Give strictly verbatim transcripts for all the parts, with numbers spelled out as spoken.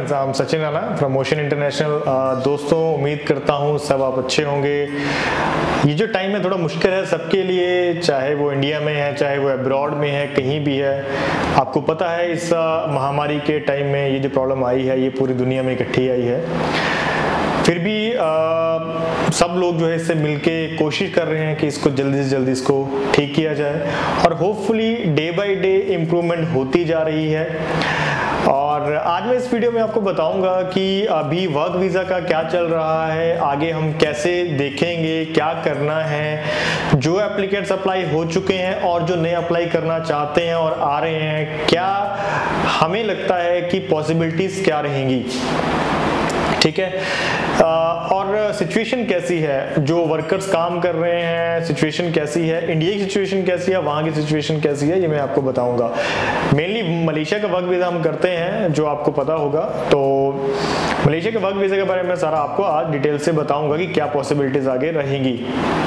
I'm Sachin Rana from Ocean International. दोस्तों, उम्मीद करता हूँ सब आप अच्छे होंगे। ये जो टाइम है थोड़ा मुश्किल है सबके लिए, चाहे वो इंडिया में है चाहे वो अब्रॉड में है, कहीं भी है। आपको पता है इस महामारी के टाइम में ये जो प्रॉब्लम आई है ये पूरी दुनिया में इकट्ठी आई है। फिर भी आ, सब लोग जो है इससे मिलके कोशिश कर रहे हैं कि इसको जल्दी से जल्दी इसको ठीक किया जाए और hopefully day by day improvement होती जा रही है। और आज मैं इस वीडियो में आपको बताऊंगा कि अभी वर्क वीज़ा का क्या चल रहा है, आगे हम कैसे देखेंगे, क्या करना है, जो एप्लीकेंट्स अप्लाई हो चुके हैं और जो नए अप्लाई करना चाहते हैं और आ रहे हैं, क्या हमें लगता है कि पॉसिबिलिटीज क्या रहेंगी। ठीक है, और सिचुएशन कैसी है, जो वर्कर्स काम कर रहे हैं सिचुएशन कैसी है, इंडिया की सिचुएशन कैसी है, वहाँ की सिचुएशन कैसी है, ये मैं आपको बताऊंगा। मेनली मलेशिया का वर्क वीज़ा हम करते हैं जो आपको पता होगा, तो मलेशिया के वर्क वीज़ा के बारे में सारा आपको आज डिटेल से बताऊंगा कि क्या पॉसिबिलिटीज आगे रहेंगी।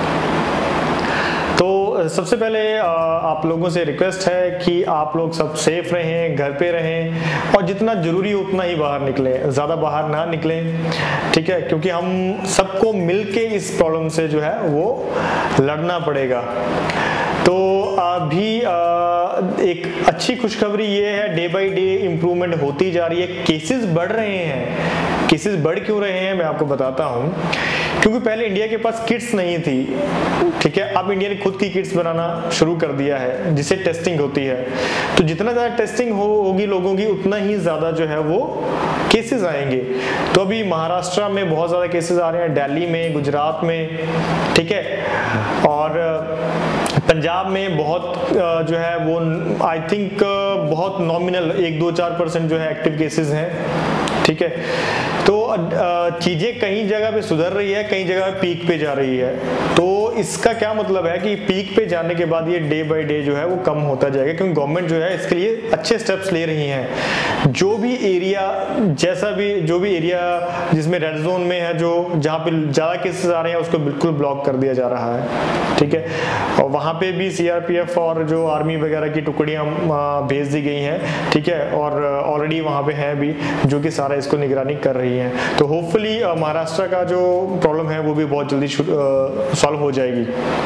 तो सबसे पहले आप लोगों से रिक्वेस्ट है कि आप लोग सब सेफ रहें, घर पे रहें और जितना जरूरी हो उतना ही बाहर निकलें, ज़्यादा बाहर ना निकलें। ठीक है, क्योंकि हम सबको मिलके इस प्रॉब्लम से जो है वो लड़ना पड़ेगा। तो अभी एक अच्छी खुशखबरी ये है, डे बाय डे इम्प्रूवमेंट होती जा रही है, केसेस बढ़ रहे हैं। केसेस बढ़ क्यों रहे हैं मैं आपको बताता हूँ। क्योंकि पहले इंडिया के पास किट्स नहीं थी, ठीक है, अब इंडिया ने खुद की किट्स बनाना शुरू कर दिया है जिससे टेस्टिंग होती है। तो जितना ज़्यादा टेस्टिंग हो होगी लोगों की उतना ही ज़्यादा जो है वो केसेस आएंगे। तो अभी महाराष्ट्र में बहुत ज़्यादा केसेस आ रहे हैं, दिल्ली में, गुजरात में, ठीक है, और पंजाब में बहुत जो है वो आई थिंक बहुत नॉमिनल एक दो चार परसेंट जो है एक्टिव केसेस हैं। ठीक है, तो चीजें कई जगह पे सुधर रही है, कई जगह पीक पे जा रही है। तो इसका क्या मतलब है कि पीक पे जाने के बाद ये डे बाय डे जो है वो कम होता जाएगा, क्योंकि गवर्नमेंट जो है इसके लिए अच्छे स्टेप्स ले रही हैं। जो भी एरिया जैसा भी जो भी एरिया जिसमें रेड जोन में है, जो जहाँ पे ज्यादा केसेस आ रहे हैं उसको बिल्कुल ब्लॉक कर दिया जा रहा है। ठीक है, और वहाँ पे भी सीआरपीएफ और जो आर्मी वगैरह की टुकड़ियाँ भेज दी गई हैं। ठीक है, और ऑलरेडी वहाँ पे है भी जो कि सारा इसको निगरानी कर रही है। तो होपफुली महाराष्ट्र का जो प्रॉब्लम है वो भी बहुत जल्दी सॉल्व हो जाएगी।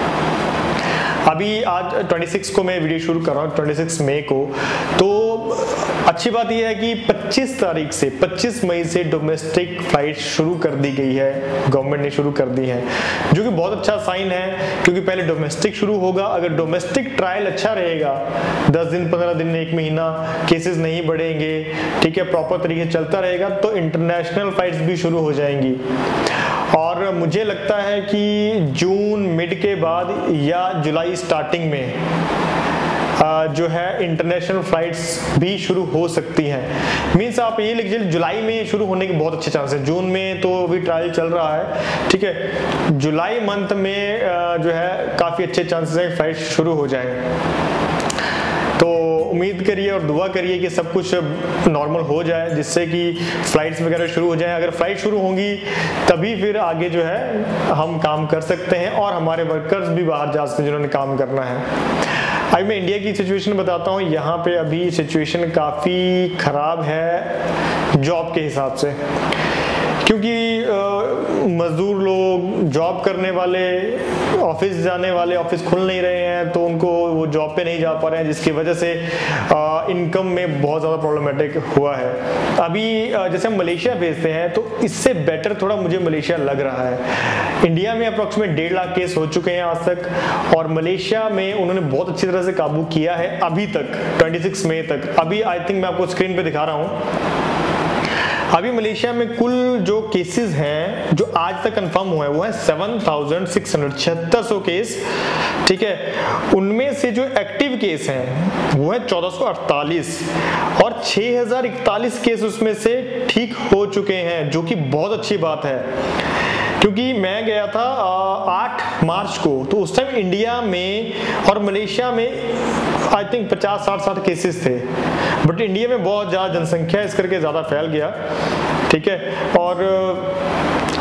अभी आज छब्बीस को मैं वीडियो शुरू कर रहा हूँ, छब्बीस मई को। तो अच्छी बात यह है कि पच्चीस तारीख से पच्चीस मई से डोमेस्टिक फ्लाइट शुरू कर दी गई है, गवर्नमेंट ने शुरू कर दी है, जो कि बहुत अच्छा साइन है। क्योंकि पहले डोमेस्टिक शुरू होगा, अगर डोमेस्टिक ट्रायल अच्छा रहेगा, दस दिन पंद्रह दिन एक महीना केसेस नहीं बढ़ेंगे, ठीक है, प्रॉपर तरीके से चलता रहेगा, तो इंटरनेशनल फ्लाइट्स भी शुरू हो जाएंगी। और मुझे लगता है कि जून मिड के बाद या जुलाई स्टार्टिंग में आ, जो है इंटरनेशनल फ्लाइट्स भी शुरू हो सकती हैं। मीन्स आप ये लिख लीजिए जुलाई में शुरू होने के बहुत अच्छे चांस है। जून में तो अभी ट्रायल चल रहा है, ठीक है, जुलाई मंथ में आ, जो है काफ़ी अच्छे चांसेस हैं फ्लाइट शुरू हो जाएं। तो उम्मीद करिए और दुआ करिए कि सब कुछ नॉर्मल हो जाए, जिससे कि फ्लाइट्स वगैरह शुरू हो जाए। अगर फ्लाइट शुरू होंगी तभी फिर आगे जो है हम काम कर सकते हैं और हमारे वर्कर्स भी बाहर जा सकते हैं जिन्होंने काम करना है। अभी मैं इंडिया की सिचुएशन बताता हूँ। यहाँ पे अभी सिचुएशन काफ़ी ख़राब है जॉब के हिसाब से, क्योंकि मजदूर लोग, जॉब करने वाले, ऑफिस जाने वाले ऑफिस खुल नहीं रहे हैं, तो उनको वो जॉब पे नहीं जा पा रहे हैं, जिसकी वजह से इनकम में बहुत ज़्यादा प्रॉब्लमेटिक हुआ है। अभी आ, जैसे हम मलेशिया भेजते हैं तो इससे बेटर थोड़ा मुझे मलेशिया लग रहा है। इंडिया में अप्रोक्सीमेट डेढ़ लाख केस हो चुके हैं आज तक, और मलेशिया में उन्होंने बहुत अच्छी तरह से काबू किया है अभी तक, छब्बीस मई तक। अभी आई थिंक मैं आपको स्क्रीन पे दिखा रहा हूँ। अभी मलेशिया में कुल जो केसेस हैं जो आज तक कंफर्म हुए हैं वो है सेवन थाउजेंड सिक्स हंड्रेड छिहत्तर सौ केस, ठीक है। उनमें से जो एक्टिव केस हैं वो है चौदह सौ अड़तालीस और छह हजार इकतालीस केस उसमें से ठीक हो चुके हैं, जो कि बहुत अच्छी बात है। क्योंकि मैं गया था आठ मार्च को, तो उस टाइम इंडिया में और मलेशिया में आई थिंक पचास साठ साठ केसेस थे, बट इंडिया में बहुत ज़्यादा जनसंख्या इस करके ज़्यादा फैल गया, ठीक है। और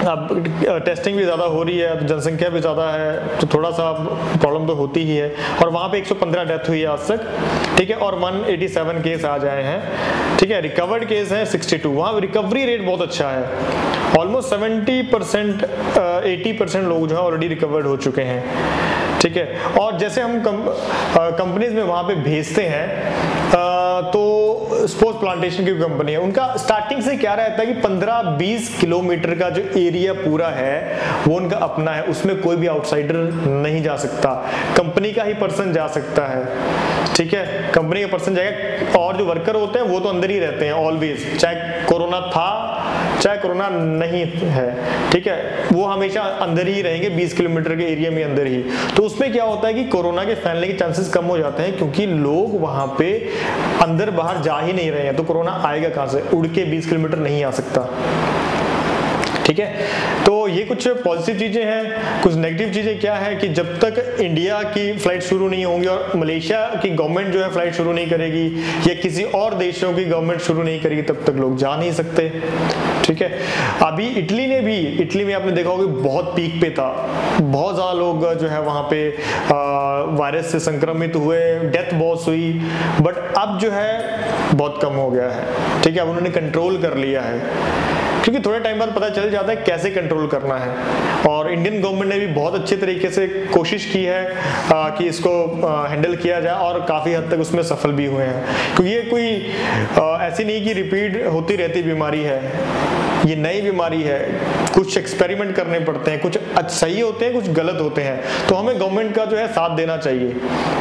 अब टेस्टिंग भी ज़्यादा हो रही है, तो जनसंख्या भी ज़्यादा है, तो थोड़ा सा प्रॉब्लम तो होती ही है। और वहाँ पे एक सौ पंद्रह डेथ हुई है आज तक, ठीक है, और एक सौ सत्तासी केस आ जाए हैं, ठीक है। रिकवर्ड केस हैं बासठ, वहाँ रिकवरी रेट बहुत अच्छा है, almost seventy percent eighty percent लोग जो है ऑलरेडी रिकवर्ड हो चुके हैं, ठीक है। और जैसे हम कंपनीज में वहाँ पे भेजते हैं, आ, तो स्पोर्ट्स प्लांटेशन की कंपनी है, उनका स्टार्टिंग से क्या रहता है कि पंद्रह बीस किलोमीटर का जो एरिया पूरा है वो उनका अपना है, उसमें कोई भी आउटसाइडर नहीं जा सकता, कंपनी का ही पर्सन जा सकता है, ठीक है, कंपनी का पर्सन जाएगा। और जो वर्कर होते हैं वो तो अंदर ही रहते हैं ऑलवेज, चाहे कोरोना था चाहे कोरोना नहीं है, ठीक है, वो हमेशा अंदर ही रहेंगे, बीस किलोमीटर के एरिया में अंदर ही। तो उसमें क्या होता है कि कोरोना के फैलने के चांसेस कम हो जाते हैं, क्योंकि लोग वहां पे अंदर बाहर जा ही नहीं रहे हैं, तो कोरोना आएगा कहां से, उड़ के बीस किलोमीटर नहीं आ सकता, ठीक है। तो ये कुछ पॉजिटिव चीजें हैं। कुछ नेगेटिव चीजें क्या है कि जब तक इंडिया की फ्लाइट शुरू नहीं होंगी और मलेशिया की गवर्नमेंट जो है फ्लाइट शुरू नहीं करेगी या किसी और देशों की गवर्नमेंट शुरू नहीं करेगी, तब तक लोग जा नहीं सकते, ठीक है। अभी इटली ने भी, इटली में आपने देखा होगा बहुत पीक पे था, बहुत ज्यादा लोग जो है वहां पे वायरस से संक्रमित हुए, डेथ बहुत हुई, बट अब जो है बहुत कम हो गया है, ठीक है, अब उन्होंने कंट्रोल कर लिया है, क्योंकि थोड़े टाइम बाद पता चल जाता है कैसे कंट्रोल करना है। और इंडियन गवर्नमेंट ने भी बहुत अच्छे तरीके से कोशिश की है आ, कि इसको हैंडल किया जाए, और काफ़ी हद तक उसमें सफल भी हुए हैं, क्योंकि ये कोई आ, ऐसी नहीं कि रिपीट होती रहती बीमारी है, ये नई बीमारी है, कुछ एक्सपेरिमेंट करने पड़ते हैं, कुछ सही होते हैं, कुछ गलत होते हैं, तो हमें गवर्नमेंट का जो है साथ देना चाहिए,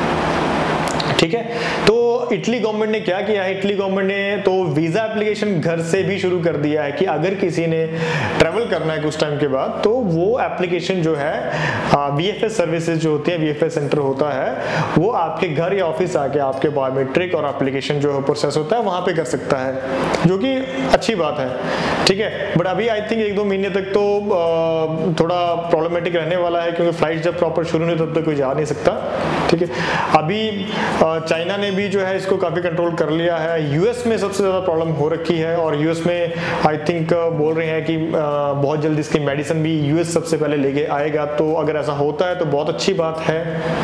ठीक है। तो इटली गवर्नमेंट ने क्या किया है, इटली गवर्नमेंट ने तो वीजा एप्लीकेशन घर से भी शुरू कर दिया है कि अगर किसी ने ट्रैवल करना है कुछ टाइम के बाद, तो वो एप्लीकेशन जो है वीएफएस सर्विसेज जो होती है, वीएफएस सेंटर होता है, वो आपके घर या ऑफिस आके आपके बायोमेट्रिक और एप्लीकेशन जो है प्रोसेस होता है वहां पे कर सकता है, जो कि अच्छी बात है, ठीक है। बट अभी आई थिंक एक दो महीने तक तो आ, थोड़ा प्रॉब्लमेटिक रहने वाला है, क्योंकि फ्लाइट जब प्रॉपर शुरू नहीं तब तक कोई जा नहीं सकता, ठीक है। अभी चाइना ने भी जो है इसको काफी कंट्रोल कर लिया है, यूएस में सबसे ज्यादा प्रॉब्लम हो रखी है, और यूएस में आई थिंक बोल रहे हैं कि बहुत जल्दी इसकी मेडिसिन भी यूएस सबसे पहले लेके आएगा, तो अगर ऐसा होता है तो बहुत अच्छी बात है।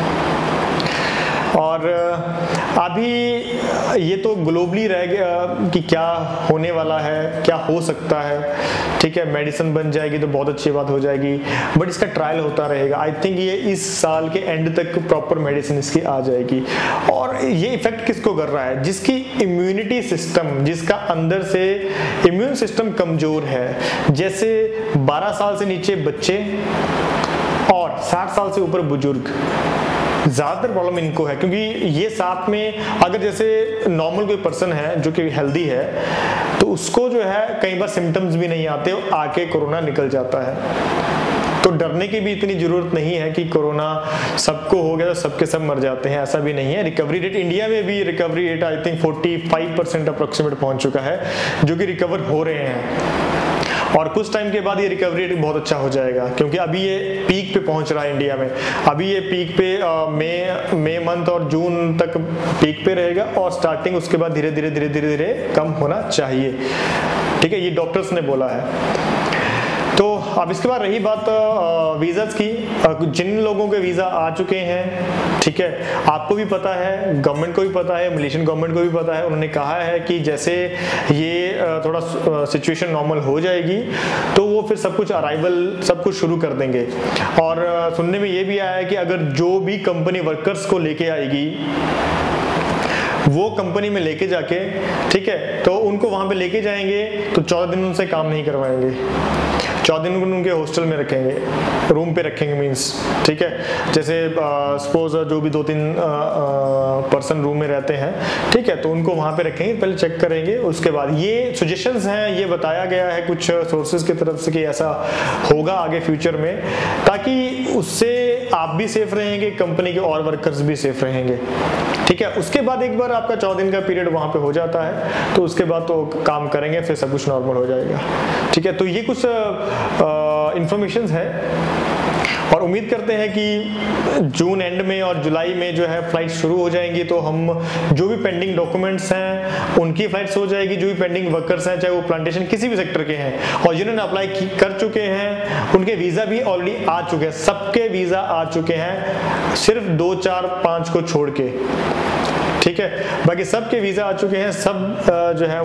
और अभी ये तो ग्लोबली रह गया कि क्या होने वाला है, क्या हो सकता है, ठीक है, मेडिसिन बन जाएगी तो बहुत अच्छी बात हो जाएगी, बट इसका ट्रायल होता रहेगा। आई थिंक ये इस साल के एंड तक प्रॉपर मेडिसिन इसकी आ जाएगी। और ये इफेक्ट किसको कर रहा है, जिसकी इम्यूनिटी सिस्टम, जिसका अंदर से इम्यून सिस्टम कमजोर है, जैसे बारह साल से नीचे बच्चे और साठ साल से ऊपर बुजुर्ग, ज्यादातर प्रॉब्लम इनको है, क्योंकि ये साथ में अगर जैसे नॉर्मल कोई पर्सन है जो कि हेल्दी है, तो उसको जो है कई बार सिम्टम्स भी नहीं आते, आके कोरोना निकल जाता है। तो डरने की भी इतनी जरूरत नहीं है कि कोरोना सबको हो गया तो सबके सब मर जाते हैं, ऐसा भी नहीं है। रिकवरी रेट इंडिया में भी रिकवरी रेट आई थिंक पैंतालीस परसेंट अप्रोक्सीमेट पहुंच चुका है, जो कि रिकवर हो रहे हैं, और कुछ टाइम के बाद ये रिकवरी रेट बहुत अच्छा हो जाएगा, क्योंकि अभी ये पीक पे पहुंच रहा है इंडिया में। अभी ये पीक पे मई मई मंथ और जून तक पीक पे रहेगा, और स्टार्टिंग उसके बाद धीरे धीरे धीरे धीरे धीरे कम होना चाहिए, ठीक है, ये डॉक्टर्स ने बोला है। तो अब इसके बाद रही बात वीज़ास की, जिन लोगों के वीज़ा आ चुके हैं, ठीक है, आपको भी पता है, गवर्नमेंट को भी पता है, मलेशियन गवर्नमेंट को भी पता है, उन्होंने कहा है कि जैसे ये थोड़ा सिचुएशन नॉर्मल हो जाएगी तो वो फिर सब कुछ अराइवल सब कुछ शुरू कर देंगे। और सुनने में ये भी आया है कि अगर जो भी कंपनी वर्कर्स को लेके आएगी वो कंपनी में लेके जाके, ठीक है, तो उनको वहां पे लेके जाएंगे तो चौदह दिन उनसे काम नहीं करवाएंगे, चौदह दिन उनके हॉस्टल में रखेंगे, रूम पे रखेंगे मींस, ठीक है। जैसे सपोज जो भी दो तीन पर्सन रूम में रहते हैं, ठीक है, तो उनको वहां पे रखेंगे, पहले चेक करेंगे, उसके बाद ये सजेशंस हैं, ये बताया गया है कुछ सोर्सेज की तरफ से कि ऐसा होगा आगे फ्यूचर में, ताकि उससे आप भी सेफ रहेंगे, कंपनी के और वर्कर्स भी सेफ रहेंगे, ठीक है। उसके बाद एक बार आपका चौदह दिन का पीरियड वहां पे हो जाता है तो उसके बाद तो काम करेंगे, फिर सब कुछ नॉर्मल हो जाएगा, ठीक है। तो ये कुछ इंफॉर्मेशन है और उम्मीद करते हैं कि जून एंड में और जुलाई में जो है फ्लाइट शुरू हो जाएंगी, तो हम जो भी पेंडिंग डॉक्यूमेंट्स हैं उनकी फ्लाइट्स हो जाएगी, जो भी पेंडिंग वर्कर्स हैं चाहे वो प्लांटेशन किसी भी सेक्टर के हैं और जिन्होंने अप्लाई कर चुके हैं उनके वीज़ा भी ऑलरेडी आ चुके हैं, सबके वीज़ा आ चुके हैं, सिर्फ दो चार पाँच को छोड़ के, ठीक है, बाकी सबके वीज़ा आ चुके हैं। सब जो है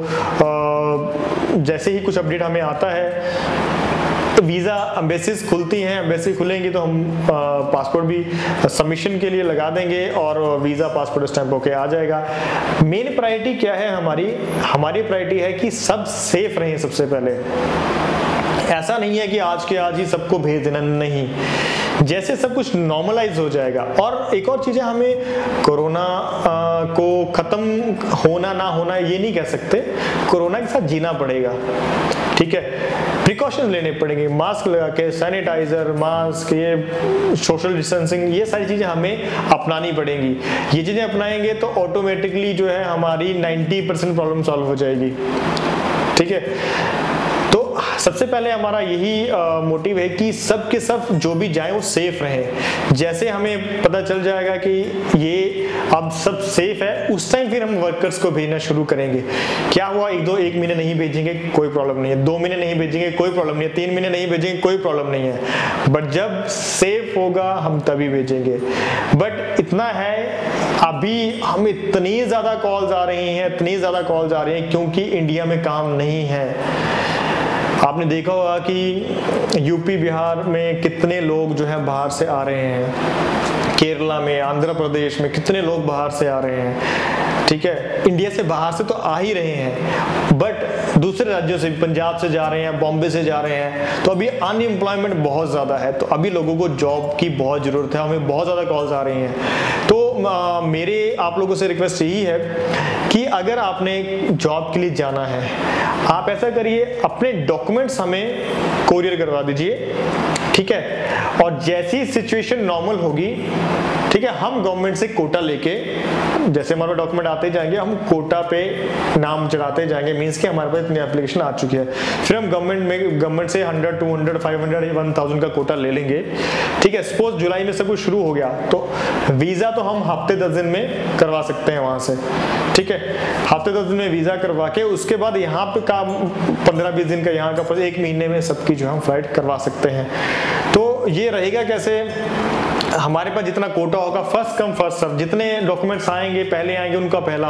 वो जैसे ही कुछ अपडेट हमें आता है तो वीज़ा एम्बेसीज खुलती हैं, एम्बेसी खुलेंगी तो हम पासपोर्ट भी सबमिशन के लिए लगा देंगे और वीज़ा पासपोर्ट स्टैंप होके आ जाएगा। मेन प्रायोरिटी क्या है हमारी हमारी प्रायोरिटी है कि सब सेफ रहें। सबसे पहले ऐसा नहीं है कि आज के आज ही सबको भेज देना, नहीं, जैसे सब कुछ नॉर्मलाइज हो जाएगा। और एक और चीज़ है, हमें कोरोना को ख़त्म होना ना होना ये नहीं कह सकते, कोरोना के साथ जीना पड़ेगा, ठीक है, प्रिकॉशन लेने पड़ेंगे, मास्क लगा के, सैनिटाइजर, मास्क, ये सोशल डिस्टेंसिंग, ये सारी चीज़ें हमें अपनानी पड़ेंगी। ये चीज़ें अपनाएंगे तो ऑटोमेटिकली जो है हमारी नब्बे परसेंट प्रॉब्लम सॉल्व हो जाएगी, ठीक है। तो सबसे पहले हमारा यही मोटिव है कि सब के सब जो भी जाएं वो सेफ रहें। जैसे हमें पता चल जाएगा कि ये अब सब सेफ है, उस टाइम फिर हम वर्कर्स को भेजना शुरू करेंगे। क्या हुआ, एक दो एक महीने नहीं भेजेंगे कोई प्रॉब्लम नहीं है, दो महीने नहीं भेजेंगे कोई प्रॉब्लम नहीं है, तीन महीने नहीं भेजेंगे कोई प्रॉब्लम नहीं है, बट जब सेफ होगा हम तभी भेजेंगे। बट इतना है, अभी हम इतनी ज्यादा कॉल्स आ रही हैं, इतनी ज्यादा कॉल्स आ रही हैं क्योंकि इंडिया में काम नहीं है। आपने देखा होगा कि यूपी बिहार में कितने लोग जो है बाहर से आ रहे हैं, केरला में, आंध्र प्रदेश में कितने लोग बाहर से आ रहे हैं, ठीक है, इंडिया से बाहर से तो आ ही रहे हैं, बट दूसरे राज्यों से, पंजाब से जा रहे हैं, बॉम्बे से जा रहे हैं, तो अभी अनएम्प्लॉयमेंट बहुत ज़्यादा है, तो अभी लोगों को जॉब की बहुत ज़रूरत है, हमें बहुत ज़्यादा कॉल्स आ रही हैं। तो आ, मेरे आप लोगों से रिक्वेस्ट यही है कि अगर आपने जॉब के लिए जाना है, आप ऐसा करिए, अपने डॉक्यूमेंट्स हमें कोरियर करवा दीजिए, ठीक है, और जैसी सिचुएशन नॉर्मल होगी, ठीक है, हम गवर्नमेंट से कोटा लेके, जैसे हमारे डॉक्यूमेंट आते जाएंगे, हम कोटा पे नाम चढ़ाते जाएंगे, मींस कि हमारे पास इतनी एप्लीकेशन आ चुकी है, फिर हम गवर्नमेंट में गवर्नमेंट से hundred two hundred five hundred one thousand का कोटा ले लेंगे, ठीक है। सपोज जुलाई में सब कुछ शुरू हो गया तो वीज़ा तो हम हफ्ते दस दिन में करवा सकते हैं वहाँ से, ठीक है, हफ्ते दस दिन में वीज़ा करवा के उसके बाद यहाँ पे काम पंद्रह बीस दिन का, यहाँ का एक महीने में सबकी जो हम फ्लाइट करवा सकते हैं। तो ये रहेगा कैसे, हमारे पास जितना कोटा होगा, फर्स्ट कम फर्स्ट सर्व, जितने डॉक्यूमेंट्स आएंगे पहले आएंगे उनका पहला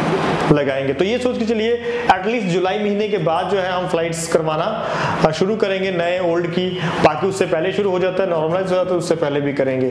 हम लगाएंगे। तो ये सोच के चलिए एटलीस्ट जुलाई महीने के बाद जो है हम फ्लाइट्स करवाना शुरू करेंगे, नए ओल्ड की, बाकी उससे पहले शुरू हो जाता है, नॉर्मलाइज हो जाता है, उससे पहले भी करेंगे,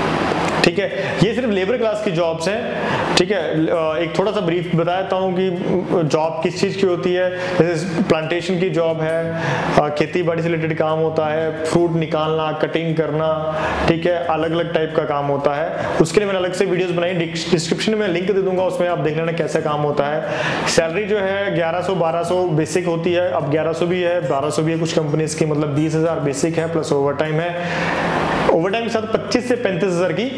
ठीक है। ये सिर्फ लेबर क्लास की जॉब्स हैं, ठीक है। एक थोड़ा सा ब्रीफ बता देता हूँ कि जॉब किस चीज़ की होती है। जैसे प्लांटेशन की जॉब है, खेती बाड़ी से रिलेटेड काम होता है, फ्रूट निकालना, कटिंग करना, ठीक है, अलग अलग टाइप का काम होता है। उसके लिए मैंने अलग से वीडियोस बनाई, डिस्क्रिप्शन में लिंक दे दूंगा, उसमें आप देख लेना कैसा काम होता है। सैलरी जो है ग्यारह सौ बारह सौ बेसिक होती है, अब ग्यारह सौ भी है, बारह सौ भी है कुछ कंपनीज की, मतलब बीस हजार बेसिक है प्लस ओवर टाइम है। ओवर टाइम के साथ पच्चीस से पैंतीस हजार की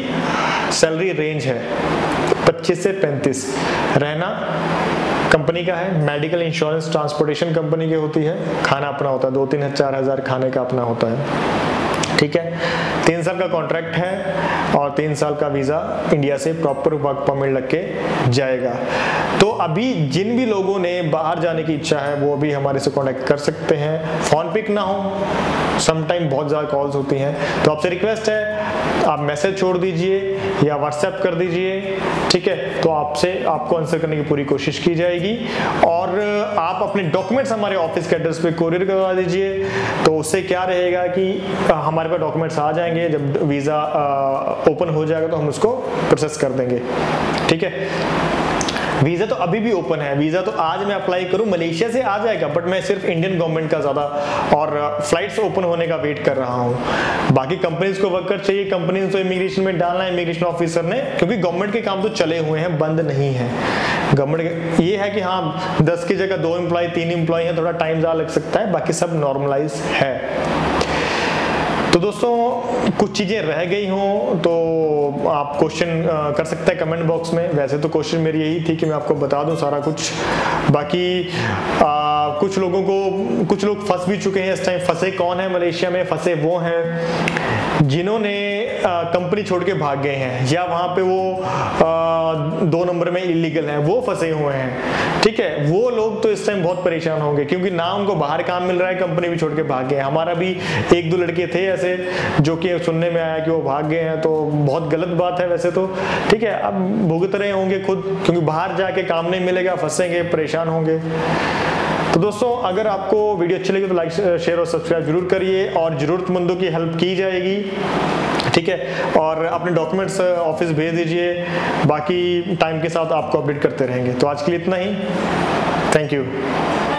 सैलरी रेंज है, पच्चीस से पैंतीस। रहना कंपनी का है, मेडिकल इंश्योरेंस ट्रांसपोर्टेशन कंपनी की होती है, खाना अपना होता है, दो तीन चार हजार खाने का अपना होता है, ठीक है। तीन साल का कॉन्ट्रैक्ट है और तीन साल का वीज़ा इंडिया से प्रॉपर वर्क परमिट लग के जाएगा। तो अभी जिन भी लोगों ने बाहर जाने की इच्छा है वो भी हमारे से कॉन्टेक्ट कर सकते हैं। फोन पिक ना हो, समटाइम बहुत ज़्यादा कॉल्स होती हैं, तो आपसे रिक्वेस्ट है आप मैसेज छोड़ दीजिए या व्हाट्सएप कर दीजिए, ठीक है, तो आपसे आपको आंसर करने की पूरी कोशिश की जाएगी। और आप अपने डॉक्यूमेंट्स हमारे ऑफिस के एड्रेस पे कोरियर करवा दीजिए, तो उससे क्या रहेगा कि हमारे पास डॉक्यूमेंट्स आ जाएंगे, जब वीज़ा ओपन हो जाएगा तो हम उसको प्रोसेस कर देंगे, ठीक है। वीज़ा तो अभी भी ओपन है, वीज़ा तो आज मैं अप्लाई करूं मलेशिया से आ जाएगा, बट मैं सिर्फ इंडियन गवर्नमेंट का ज़्यादा और फ्लाइट्स ओपन होने का वेट कर रहा हूं। बाकी कंपनीज को वर्कर चाहिए, कंपनीज तो इमिग्रेशन में डालना है इमिग्रेशन ऑफिसर ने, क्योंकि गवर्नमेंट के काम तो चले हुए हैं, बंद नहीं है। गवर्नमेंट ये है कि हाँ दस की जगह दो एम्प्लॉय तीन एम्प्लॉय है, थोड़ा टाइम ज़्यादा लग सकता है, बाकी सब नॉर्मलाइज है। तो दोस्तों कुछ चीज़ें रह गई हों तो आप क्वेश्चन कर सकते हैं कमेंट बॉक्स में। वैसे तो क्वेश्चन मेरी यही थी कि मैं आपको बता दूं सारा कुछ, बाकी आ, कुछ लोगों को कुछ लोग फंस भी चुके हैं इस टाइम। फंसे कौन है मलेशिया में? फंसे वो हैं जिन्होंने कंपनी छोड़ के भाग गए हैं, या वहां पे वो आ, दो नंबर में इलीगल हैं, वो फंसे हुए हैं। ठीक है, वो लोग तो इस टाइम बहुत परेशान होंगे, क्योंकि ना उनको बाहर काम मिल रहा है, कंपनी भी छोड़ के भाग गए। हमारा भी एक दो लड़के थे ऐसे जो कि सुनने में आया कि वो भाग गए हैं, तो बहुत गलत बात है वैसे तो। ठीक है, अब भुगत रहे होंगे खुद, क्योंकि बाहर जाके काम नहीं मिलेगा, फंसेंगे, परेशान होंगे। तो दोस्तों, अगर आपको वीडियो अच्छी लगी तो लाइक शेयर और सब्सक्राइब जरूर करिए, और जरूरतमंदों की हेल्प की जाएगी। ठीक है, और अपने डॉक्यूमेंट्स ऑफिस भेज दीजिए, बाकी टाइम के साथ आपको अपडेट करते रहेंगे। तो आज के लिए इतना ही, थैंक यू।